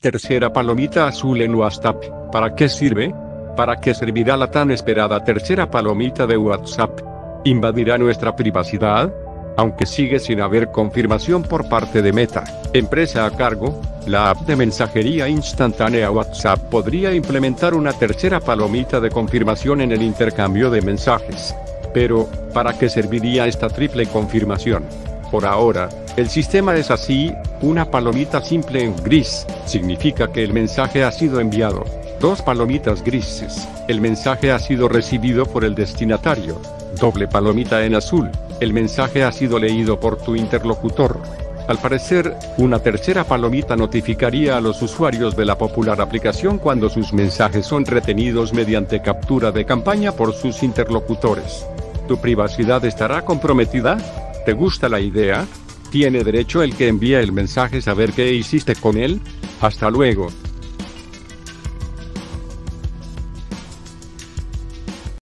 Tercera palomita azul en WhatsApp. ¿Para qué sirve? ¿Para qué servirá la tan esperada tercera palomita de WhatsApp? ¿Invadirá nuestra privacidad? Aunque sigue sin haber confirmación por parte de Meta, empresa a cargo, la app de mensajería instantánea WhatsApp podría implementar una tercera palomita de confirmación en el intercambio de mensajes. Pero, ¿para qué serviría esta triple confirmación? Por ahora, el sistema es así: una palomita simple en gris, significa que el mensaje ha sido enviado. Dos palomitas grises, el mensaje ha sido recibido por el destinatario. Doble palomita en azul, el mensaje ha sido leído por tu interlocutor. Al parecer, una tercera palomita notificaría a los usuarios de la popular aplicación cuando sus mensajes son retenidos mediante captura de campaña por sus interlocutores. ¿Tu privacidad estará comprometida? ¿Te gusta la idea? ¿Tiene derecho el que envía el mensaje saber qué hiciste con él? Hasta luego.